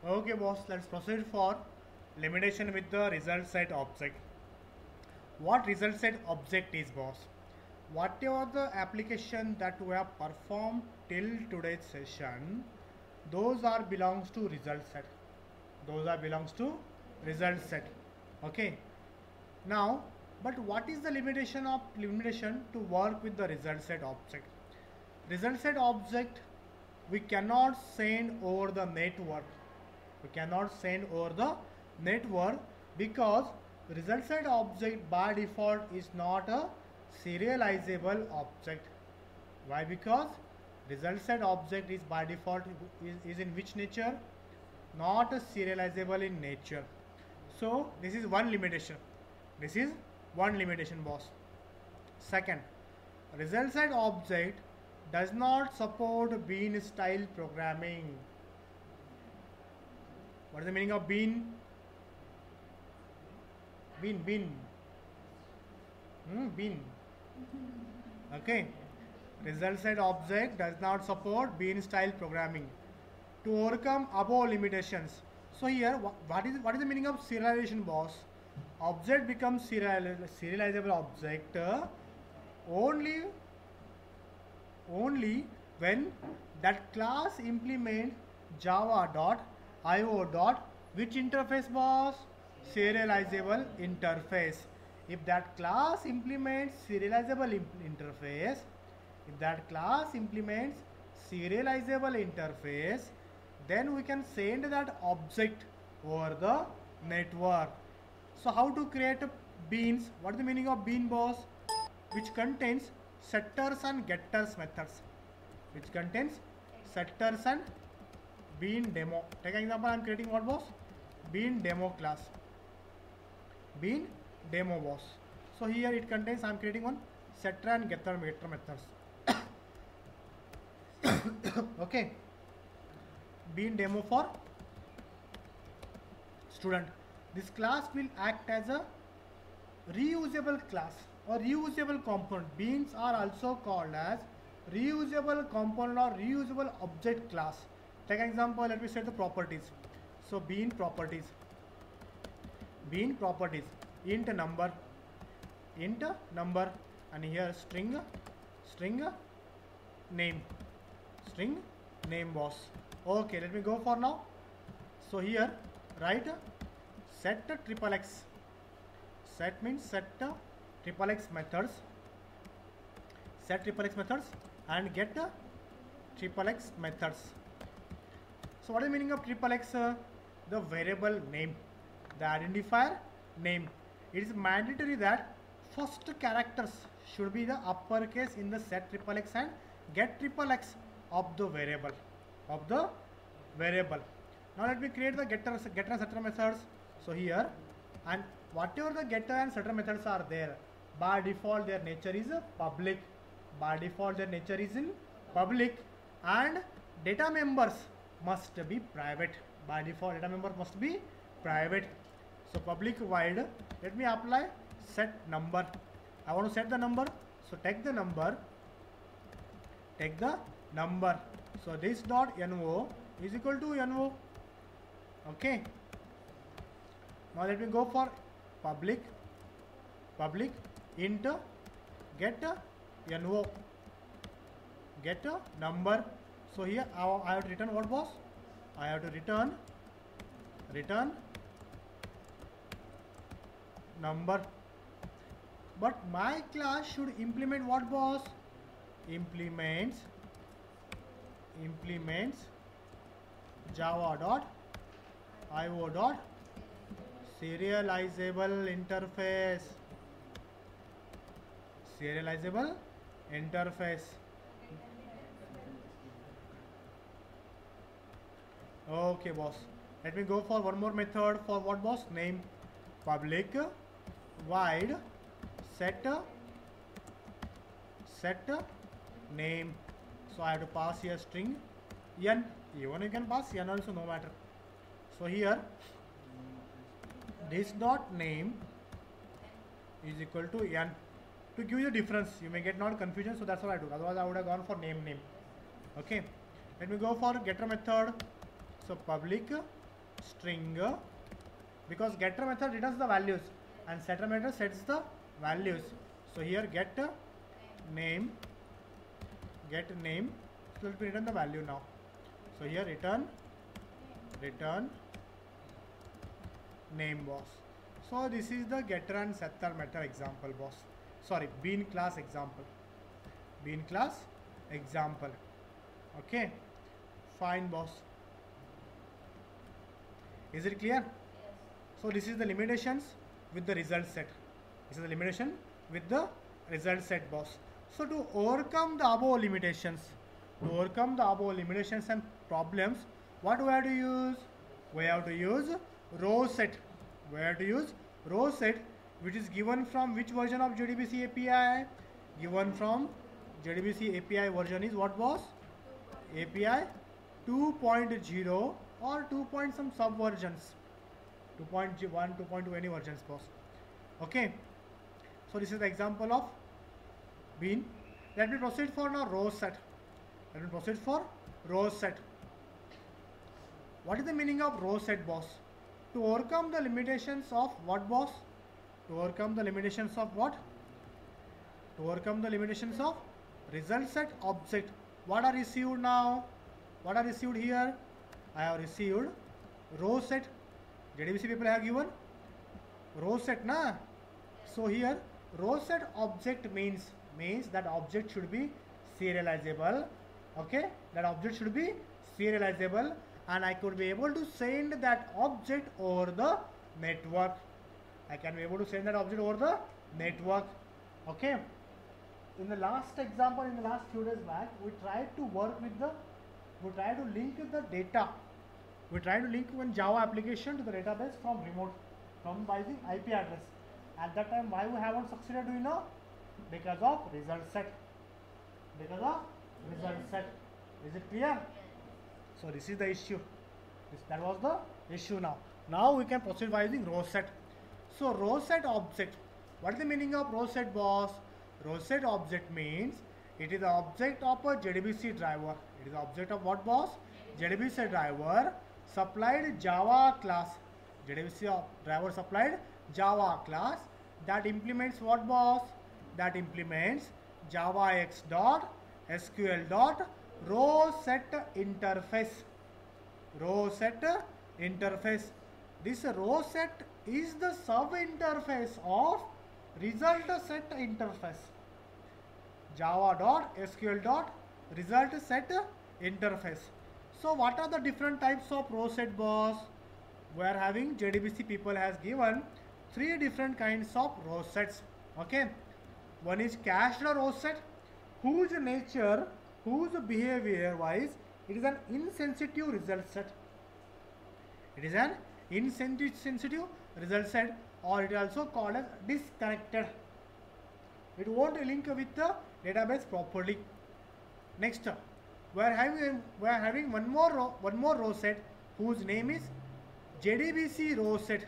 Okay, boss, let's proceed for limitation with the result set object. What result set object is, boss? Whatever the application that we have performed till today's session, those are belongs to result set. Those are belongs to result set. Okay. Now, but what is the limitation to work with the result set object? Result set object we cannot send over the network. We cannot send over the network because result set object by default is not a serializable object. Why? Because result set object is by default is in which nature? Not a serializable in nature. So this is one limitation. This is one limitation, boss. Second, result set object does not support bean style programming. What is the meaning of bean? Bean. Bean. Okay. Result set object does not support bean style programming. To overcome above limitations. So here, what is the meaning of serialization, boss? Object becomes serializable object only when that class implements java.io. Which interface, boss? Serializable interface. If that class implements serializable interface, then we can send that object over the network. So how to create beans? What is the meaning of bean, boss? Which contains setters and getters methods. Bean demo. Take an example. I am creating what, boss? Bean demo class. Bean demo, boss. So here it contains, I am creating one setter and getter methods. Okay. Bean demo for student. This class will act as a reusable class or reusable component. Beans are also called as reusable component or reusable object class. Take an example, let me set the properties. So bean properties, int number, and here string name, boss. Okay, let me go for now. So here write set triple x. Set means set triple x methods. Set triple x methods and get triple x methods. So what is the meaning of triple x? The variable name, the identifier name. It is mandatory that first characters should be the uppercase in the set triple x and get triple x of the variable. Now let me create the getter and setter methods. So here, and whatever the getter and setter methods are there, by default their nature is public. And data members must be private. By default data member must be private. So public void, let me apply set number. I want to set the number, so take the number. So this dot no is equal to no. Okay. Now let me go for public int get no, get number. So here I have to return what, boss? I have to return number. But my class should implement what, boss? Implements java.io. Serializable interface. Okay, boss. Let me go for one more method for what, boss? Name. Public void set name. So I have to pass here string n. Even you can pass n also, no matter. So here this dot name is equal to n. To give you the difference, you may get not confusion, so that's what I do. Otherwise I would have gone for name. Okay. Let me go for getter method. So public string, because getter method returns the values and setter method sets the values. So here get name, so it will return the value now. So here return name, boss. So this is the getter and setter method example, boss. Sorry, bean class example. Okay, fine, boss. Is it clear? So this is the limitations with the result set. This is the limitation with the result set, boss. So to overcome the above limitations, and problems, what we have to use? We have to use row set. Which is given from which version of JDBC API? Given from JDBC API version is what, boss? API 2.0 or 2 point some sub versions. 2.1, 2.2 any versions, boss. Okay. So this is the example of bean. Let me proceed for now row set. What is the meaning of row set, boss? To overcome the limitations of what, boss? To overcome the limitations of what? To overcome the limitations of result set object. What are received now? What are received here? I have received row set. JDBC people have given row set, na? So here row set object means that object should be serializable. Okay, that object should be serializable, and I could be able to send that object over the network. Okay. In the last example, in the last few days back, we tried to link the data. We tried to link one Java application to the database from by the IP address. At that time, why we haven't succeeded, do you know? Because of result set. Is it clear? So this is the issue. That was the issue now. Now we can proceed by using row set. So row set object. What is the meaning of row set, boss? Row set object means it is the object of a JDBC driver. It is the object of what, boss? JDBC driver supplied Java class. JDBC driver supplied Java class that implements what, boss? That implements javax dot sql dot row set interface. This row set is the sub interface of result set interface. Java.sql.result set interface. So what are the different types of row set, boss? We are having JDBC people has given 3 different kinds of row sets. Okay. One is cached row set, whose behavior wise it is an insensitive result set. Or it is also called as disconnected. It won't link with the database properly. Next, we are having one more row set whose name is JDBC row set.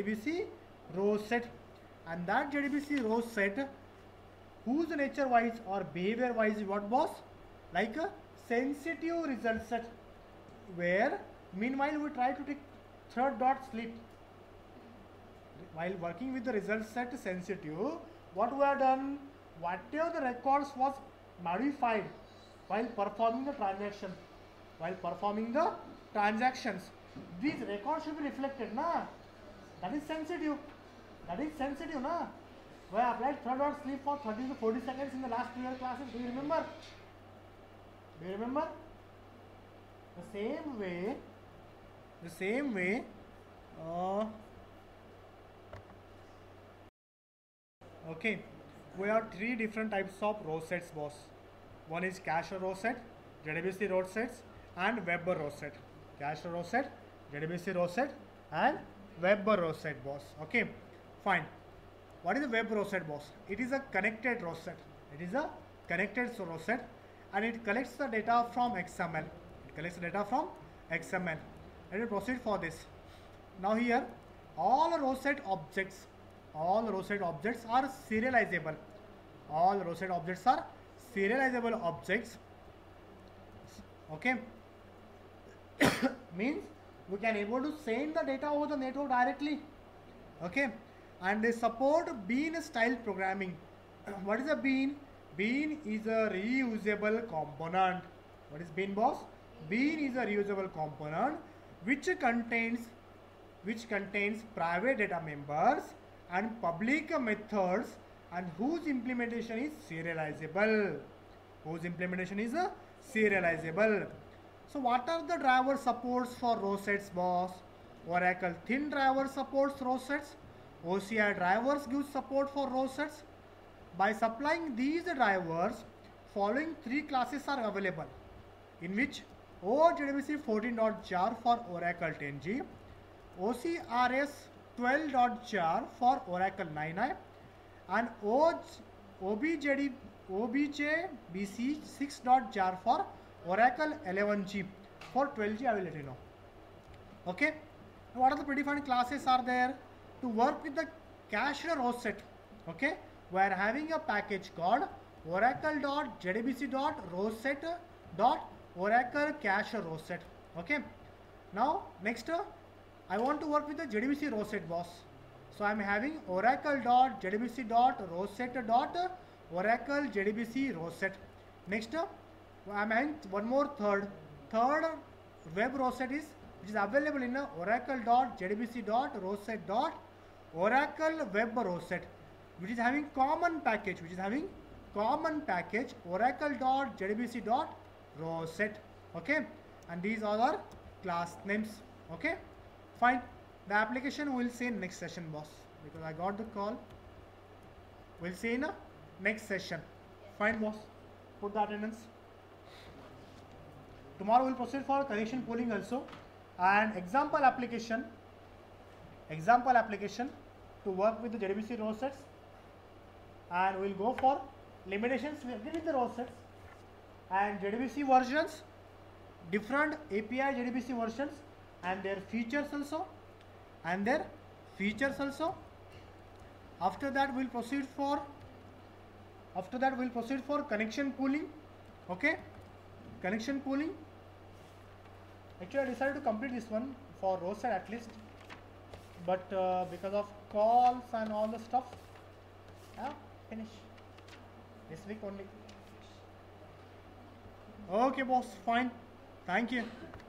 And that JDBC row set whose nature wise or behavior wise is what, boss? Like a sensitive result set, where meanwhile we try to take third dot sleep. While working with the result set sensitive, what we have done, whatever the records was modified while performing the transactions, these records should be reflected, na? That is sensitive, na? We applied third dot sleep for 30 to 40 seconds in the last 2 year classes. Do you remember? The same way, okay, we have 3 different types of row sets, boss. One is cache row set, JDBC row sets, and web row set. Cache row set, JDBC row set, and web row set, boss. Okay, fine. What is a web row set, boss? It is a connected row set. And it collects the data from XML. Let me proceed for this. Now here, all row set objects are serializable. Okay. Means we can able to send the data over the network directly. Okay, and they support bean style programming. What is a bean? Bean is a reusable component. What is bean, boss? Bean is a reusable component which contains private data members and public methods, and whose implementation is serializable. Whose implementation is serializable. So what are the driver supports for row sets, boss? Oracle thin driver supports row sets. OCI drivers give support for row sets. By supplying these drivers, following three classes are available, in which OJDBC 14.jar for Oracle 10G, OCRS 12.jar for Oracle 9i, and OBJBC 6.jar for Oracle 11G. For 12G, I will let you know. Okay. Now, what are the predefined classes are there? To work with the cached row set, okay, we are having a package called oracle.jdbc.rowset.oracle cache row set. Okay. Now next, I want to work with the JDBC row set, boss. So I am having oracle.jdbc.rowset.oracle JDBC row set. Next, I am having one more third web row set which is available in oracle.jdbc.rowset.oracle web row set, which is having common package oracle.jdbc.rowset. Okay, and these are our class names. Okay, fine. The application we will see in next session, boss, because I got the call. We'll see in a next session. Fine, boss. Put the attendance. Tomorrow we'll proceed for connection pooling also, and example application to work with the JDBC row sets, and we'll go for limitations with the row sets and JDBC versions, different API JDBC versions and their features also. After that we'll proceed for connection pooling. Okay, connection pooling. Actually, I decided to complete this one for row set at least, but because of calls and all the stuff, finish this week only. Okay, boss, fine. Thank you.